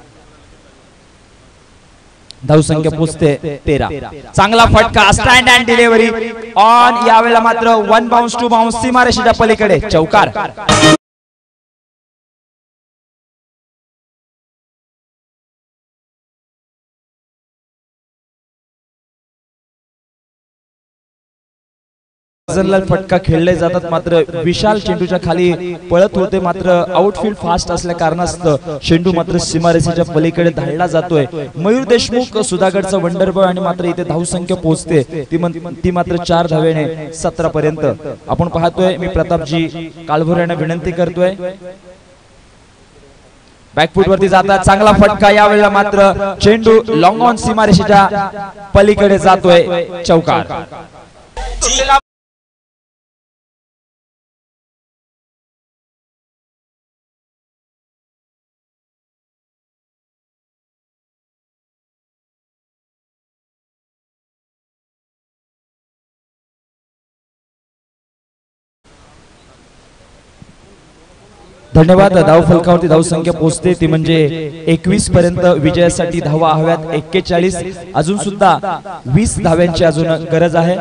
B: धावसंख्या पोचते तेरा. चांगला फटका स्टँड अँड डिलिव्हरी ऑन. यावेळेला मात्र वन बाउन्स टू बाउन्स सीमारेषेच्या पलीकडे चौकार. फटका खेळले जातात मात्र विशाल चेंडूच्या खाली पळत होते मात्र आउटफील्ड फास्ट असल्या कारणास्तव चेंडू मात्र सीमारेषेच्या पलीकडे धाडला जातोय. मयूर देशमुख सुधागडचा वंडर बॉय आणि मात्र इथे धावसंख्या पोहोचते ती ती मात्र चार धावेने सतरा पर्यंत. आपण पाहतोय मी प्रतापजी कालभोर यांना विनंती करतोय. बॅकफूट वरती जातात. चांगला फटका. यावेळेला मात्र चेंडू लॉंग ऑन सीमारेषेच्या पलीकडे जातोय चौकार. धन्यवाद. धाव फलकावरती धावसंख्या पोहोचते ती म्हणजे एकवीस पर्यंत. विजयासाठी धावा हव्यात एक्केचाळीस. अजून सुद्धा वीस धाव्यांची अजून गरज आहे.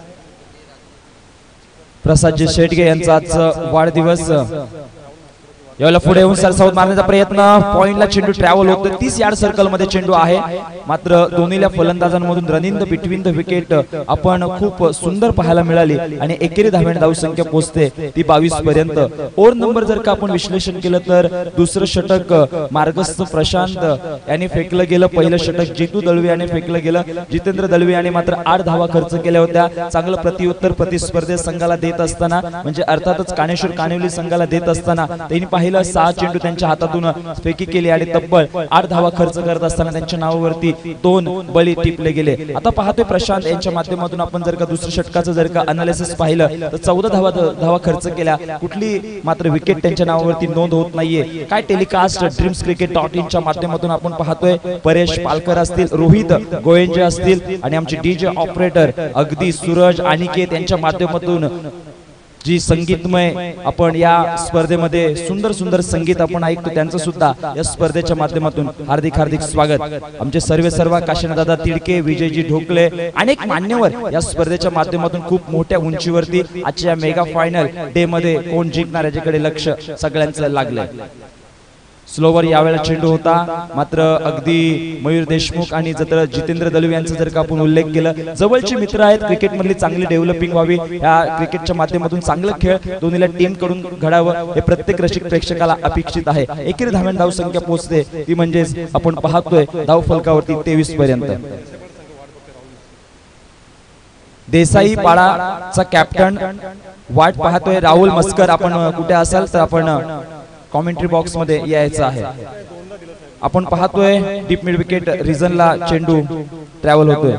B: प्रसादजी शेटगे यांचा आज वाढदिवस यावेळेला पुढे येऊन सरसावत मारण्याचा प्रयत्न, पॉइंटला चेंडू ट्रॅव्हल होतो. तीस यार्ड सर्कल मध्ये चेंडू आहे. मात्र दोन्हील्या फलंदाजांमधून running the between the wicket आपण खूप सुंदर पाहायला मिळाली आणि एकेरी धाव्यांची धाव संख्या पोहोचते ती बावीस पर्यंत. ओव्हर नंबर जर का आपण विश्लेषण केलं तर दुसरं षटक मार्गस्थ प्रशांत यांनी फेकलं गेलं, पहिलं षटक जितू दळवी यांनी फेकलं गेलं. जितेंद्र दळवी यांनी मात्र आठ धावा खर्च केल्या होत्या. चांगलं प्रतिउत्तर प्रतिस्पर्धे संघाला देत असताना, म्हणजे अर्थातच कानेश्वर कानिवली संघाला देत असताना त्यांनी पाहिलं सहा चेंडू त्यांच्या हातातून फेकी केली आणि तब्बल आठ धावा खर्च करत असताना त्यांच्या नावावरती दोन बळी टिपले गेले. आता पाहतोय प्रशांत यांच्या माध्यमातून आपण जर का दुसऱ्या षटकाचं जर का अनालिसिस पाहिलं तर चौदा धावा धावा खर्च केल्या, कुठली मात्र विकेट त्यांच्या नावावरती नोंद होत नाहीये. काय telecast Dreams Cricket dot in च्या माध्यमातून आपण पाहतोय परेश पालकर असतील, रोहित गोयंजे असतील आणि आमचे डीजे ऑपरेटर अगदी सूरज अनिकेत यांच्या माध्यमातून जी संगीतमय आपण या स्पर्धेमध्ये सुंदर सुंदर संगीत आपण ऐकतो त्यांचं सुद्धा या स्पर्धेच्या माध्यमातून हार्दिक हार्दिक स्वागत. आमचे सर्वे सर्व काशीनाथदादा तिडके, विजयजी ढोकले अनेक मान्यवर या स्पर्धेच्या माध्यमातून खूप मोठ्या उंचीवरती आजच्या मेगा फायनल डे मध्ये कोण जिंकणार याच्याकडे लक्ष सगळ्यांचं लागलंय. स्लोवर यावेळेला चेंडू होता, मात्र अगदी मयूर देशमुख आणि जर जितेंद्र दळवी यांचा जर का आपण उल्लेख केला, जवळचे मित्र आहेत, क्रिकेट मधली चांगली डेव्हलपिंग व्हावी, या क्रिकेटच्या माध्यमातून चांगलं खेळ दोन्हीला टीम कडून घडावं हे प्रत्येक रसिक प्रेक्षकाला अपेक्षित आहे. एकेरी धाव्यांची धाव संख्या पोहोचते ती म्हणजेच आपण पाहतोय धाव फलकावरती तेवीस पर्यंत. देसाई पाडाचा कॅप्टन वाट पाहतोय राहुल मस्कर, आपण कुठे असाल तर आपण कॉमेंट्री बॉक्स मध्ये यायचं आहे. आपण पाहतोय डीप मिड विकेट रिजनला चेंडू ट्रॅव्हल होतोय.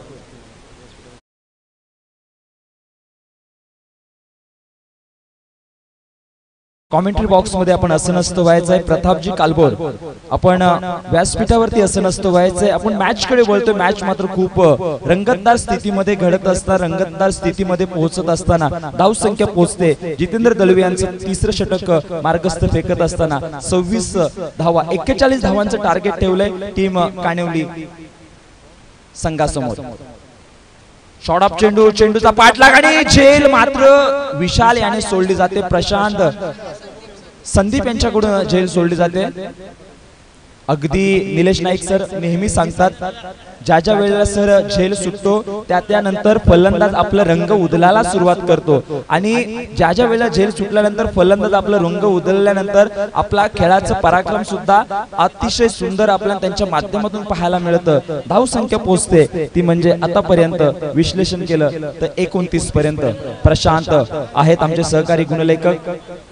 B: कॉमेंट्री बॉक्स मध्ये आपण असं नसतं व्हायचंय. प्रतापजी कालबोर, आपण व्यासपीठावरती असं नसतं व्हायचंय. आपण मॅच कडे बोलतोय. मॅच मात्र खूप रंगतदार स्थितीमध्ये घडत असताना, रंगतदार स्थितीमध्ये पोहोचत असताना धाव संख्या पोहोचते. जितेंद्र दळवी यांचं तिसरं षटक मार्गस्थ फेकत असताना सव्वीस धावा, एक्केचाळीस धावांचं टार्गेट ठेवलंय टीम कानिवली संघासमोर. शॉर्ट ऑफ चेंडू, चेंडूचा पाठलाग आणि झेल मात्र विशाल याने सोडली जाते. प्रशांत संदीप यांच्याकडून झेल सोडली जाते. अगदी निलेश नाईक सर नेहमी सांगतात, ज्या ज्या वेळेला सर झेल सुटतो त्या त्यानंतर फलंदाज आपला रंग उधळायला सुरुवात करतो आणि ज्या ज्या वेळेला झेल सुटल्यानंतर फलंदाज आपला रंग उधळल्यानंतर आपला खेळाचं पराक्रम सुद्धा अतिशय सुंदर आपल्याला त्यांच्या माध्यमातून पाहायला मिळतं. धाव संख्या पोहोचते ती म्हणजे आतापर्यंत विश्लेषण केलं तर एकोणतीस पर्यंत. प्रशांत आहेत आमचे सहकारी गुणलेखक.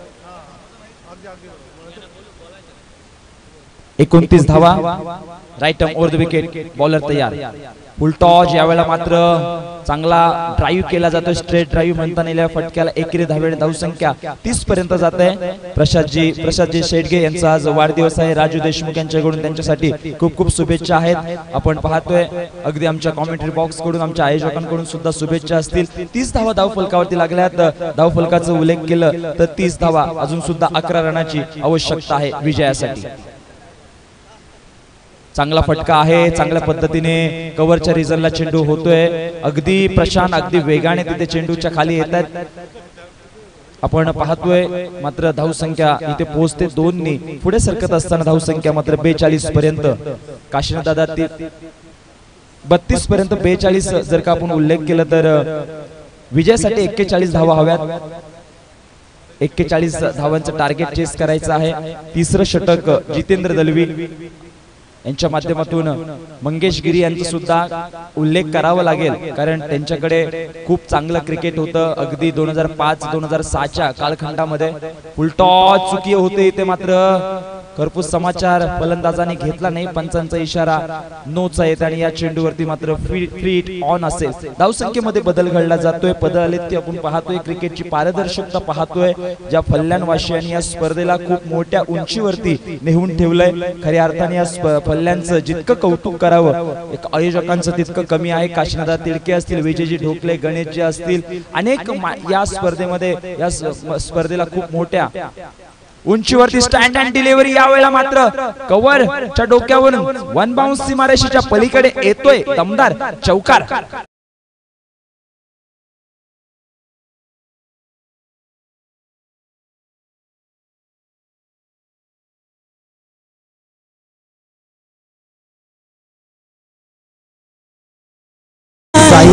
B: एकोणतीस धावा, right arm over the wicket, bowler तयार. फुलटॉस यावेळेला मात्र चांगला ड्राईव्ह केला जातो. स्ट्रेट ड्राईव्ह म्हणता येईल फटक्याला. एकेरी धावेची धाव संख्या तीस पर्यंत जाते. प्रसादजी प्रसादजी शेडगे यांचा आज वाढदिवस आहे. राजू देशमुख यांच्याकडून त्यांच्यासाठी खूप खूप शुभेच्छा आहेत. आपण पाहतोय अगदी आमच्या कॉमेंट्री बॉक्स कडून, आमच्या आयोजकांकडून सुद्धा शुभेच्छा असतील. तीस धावा धाव फलकावरती लागल्यात. धाव फलकाचा उल्लेख केलं तर तीस धावा, अजून सुद्धा अकरा रनाची आवश्यकता आहे विजयासाठी. चांगला फटका आहे, चांगल्या पद्धतीने कव्हरच्या रिजनला चेंडू होतोय. अगदी प्रशांत अगदी वेगाने तिथे चेंडूच्या खाली येत आहेत. आपण पाहतोय मात्र धाव संख्या इथे पोहोचते दोननी. पुढे सरकत असताना धाव संख्या मात्र बेचाळीस पर्यंत. काशीनाथ दादा बत्तीस पर्यंत बेचाळीस जर का आपण उल्लेख केला तर विजयासाठी एक्केचाळीस धावा हव्यात. एक्केचाळीस धावांचं टार्गेट चेस करायचं आहे. तिसरं षटक जितेंद्र दळवी यांच्या माध्यमातून मंगेश गिरी यांचा सुद्धा उल्लेख करावा लागेल, कारण त्यांच्याकडे खूप चांगलं क्रिकेट होतं. अगदी दोन हजार पाच दोन हजार सहाच्या कालखंडामध्ये फुलटॉस चुकी होते इथे मात्र खरपूस समाचार फलंदाजाने घेतला नाही. पंचांचा इशारा नोचा येत आणि या चेंडूवरती मात्र फीट ऑन असेल. धावसंख्येमध्ये बदल घडला जातोय. बदल ते आपण पाहतोय. क्रिकेटची पारदर्शकता पाहतोय. ज्या फल्ल्यांवाशियांनी या स्पर्धेला खूप मोठ्या उंचीवरती नेऊन ठेवलंय. खऱ्या अर्थाने या फल्ल्यांचं जितकं कौतुक करावं एक आयोजकांचं तितकं कमी आहे. काशीनाथ तिडके असतील, विजयजी ढोकले, गणेशजी असतील, अनेक या स्पर्धेमध्ये या स्पर्धेला खूप मोठ्या उंचीवरती स्टँड अँड डिलिव्हरी. यावेळेला मात्र कव्हरच्या डोक्यावरून वन बाउन्स सीमारेषेच्या पलीकडे येतोय दमदार चौकार.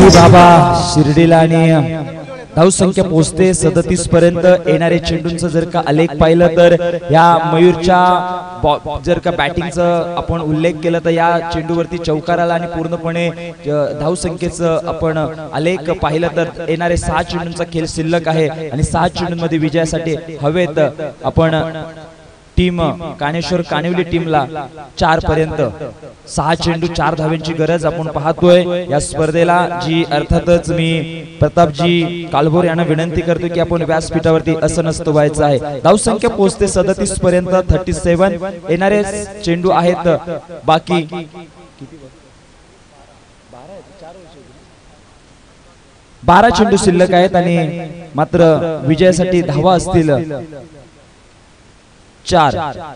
B: बाबा शिर्डीला आणि धावसंख्या पोहोचते सदतीस पर्यंत. येणारे चेंडूंचं जर का आलेख पाहिलं तर या मयूरच्या जर का बॅटिंगचं आपण उल्लेख केला तर या चेंडूवरती चौकार आला आणि पूर्णपणे धावसंख्येचं आपण आलेख पाहिलं तर येणारे सहा चेंडूंचा खेळ शिल्लक आहे आणि सहा चेंडूंमध्ये विजयासाठी हवेत आपण टीम कानेश्वर कानिवली टीमला चार पर्यंत सहा चेंडू चार धाव्यांची गरज आपण पाहतोय या स्पर्धेला, जी अर्थातच मी प्रतापजी कालभोर यांना विनंती करतो की आपण व्यासपीठावरती असं नसतं व्हायचं आहे. धावसंख्या पोहोचते सदतीस पर्यंत थर्टी सेवन. येणारे चेंडू आहेत बाकी बारा चेंडू शिल्लक आहेत आणि मात्र विजयासाठी धावा असतील चार.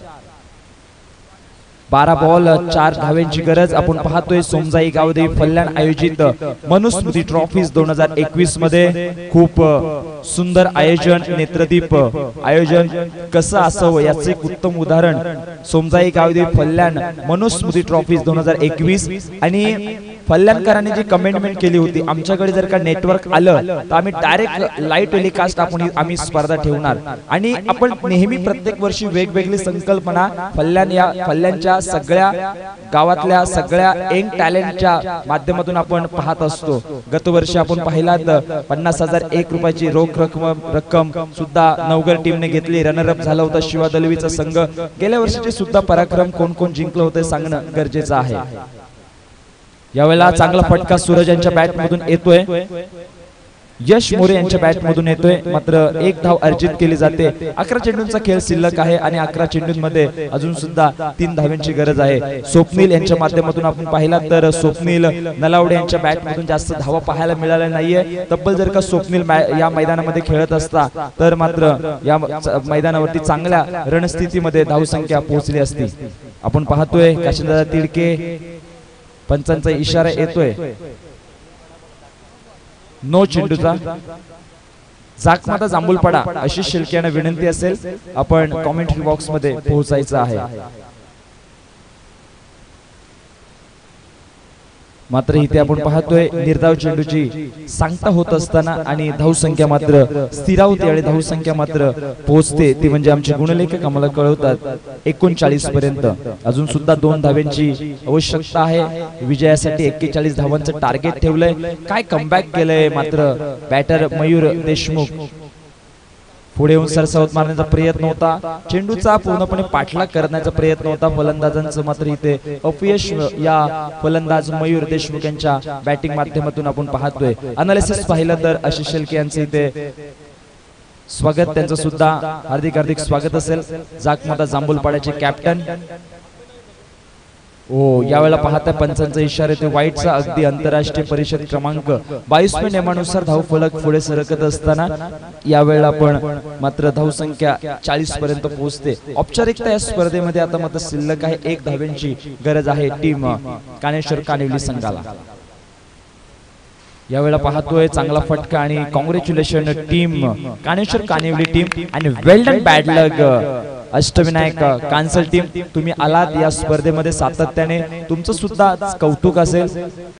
B: बारा बॉल चार धाव्यांची गरज आपण पाहतोय. सोमजाई गावदेवी फल्याण आयोजित मनुस्मृती ट्रॉफीज दोन हजार एकवीस मध्ये खूप सुंदर आयोजन, नेत्रदीप आयोजन कसं असावं याचे एक उत्तम उदाहरण सोमजाई गावदेवी फल्याण मनुस्मृती ट्रॉफीज दोन हजार एकवीस. आणि फल्याणकरांनी जी कमेंटमेंट केली होती, आमच्याकडे जर का नेटवर्क आलं तर आम्ही डायरेक्ट लाईव्ह टेलिकास्ट आपण आम्ही स्पर्धा ठेवणार. आणि आपण नेहमी प्रत्येक वर्षी वेगवेगळी संकल्पना फल्याण या फल्याणच्या सगळ्या गावातल्या सगळ्या यंग टॅलेंटच्या माध्यमातून आपण पाहत असतो. गतवर्षी आपण पाहिलात पन्नास हजार एक रुपयाची रोख रक्कम रक्कम सुद्धा नवगर टीमने घेतली. रनरअप झाला होता शिवा दलवीचा संघ. गेल्या वर्षीचे सुद्धा पराक्रम कोण कोण जिंकलं होते सांगणं गरजेचं आहे. यावेळेला चांगला फटका सूरज यांच्या बॅट मधून येतोय, यश मोरे यांच्या बॅट मधून येतोय. मात्र एक धाव अर्जित केली जाते. अकरा चेंडूंचा खेळ शिल्लक आहे आणि अकरा चेंडूंमध्ये अजून सुद्धा तीन धाव्यांची गरज आहे. स्वप्नील यांच्या माध्यमातून आपण पाहिला तर स्वप्नील नलावडे यांच्या बॅट मधून जास्त धावा पाहायला मिळाल्या नाहीये. तब्बल जर का स्वप्नील या मैदानामध्ये खेळत असता तर मात्र या मैदानावरती चांगल्या रणस्थितीमध्ये धावसंख्या पोहोचली असती. आपण पाहतोय काशीदादा तिडके पंचांचा इशारा येतोय नो चेंडूचा. जाकमाता जांभूलपाडा अशी शिल्क्याने विनंती असेल आपण कॉमेंट्री बॉक्स मध्ये पोहोचायचं आहे. मात्र इथे आपण पाहतोय निर्धाव चेंडूची सांगता होत असताना आणि धावसंख्या मात्र स्थिरावते आणि धावसंख्या मात्र पोहोचते ती म्हणजे आमचे गुणलेखक आम्हाला कळवतात एकोणचाळीस पर्यंत. अजून सुद्धा दोन धाव्यांची आवश्यकता आहे. विजयासाठी एक्केचाळीस धावांचं टार्गेट ठेवलंय. काय कमबॅक केलंय मात्र बॅटर मयूर देशमुख. पुढे येऊन सरसावत मारण्याचा प्रयत्न होता, चेंडूचा पूर्णपणे पाठलाग करण्याचा प्रयत्न होता फलंदाजांचं. मात्र इथे अपयश या फलंदाज मयूर देशमुख यांच्या बॅटिंग माध्यमातून आपण पाहतोय. अनालिसिस पाहिलं तर आशिष शेळके यांचं इथे स्वागत, त्यांचं सुद्धा हार्दिक हार्दिक स्वागत असेल. जाकमाता जांभूलपाड्याचे कॅप्टन. ओ यावेळेला पाहता पंचांचा इशारा येतो वाईटचा. अगदी आंतरराष्ट्रीय परिषद क्रमांक बावीस मे नियमानुसार धाव फलक पुढे सरकत असताना यावेळेला आपण मात्र धावसंख्या चाळीस पर्यंत पोहोचते. औपचारिकता या स्पर्धेमध्ये आता मात्र शिल्लक आहे. एक धाव्यांची गरज आहे टीम कानेश्वर कानिवली संघाला. यावेळेला पाहतोय चांगला फटका आणि congratulation team Kaneshwar Kanivali team आणि well done bad luck Ashtavinayak Kansal team. तुम्ही आलात या स्पर्धेमध्ये सातत्याने, तुमचं सुद्धा कौतुक असेल.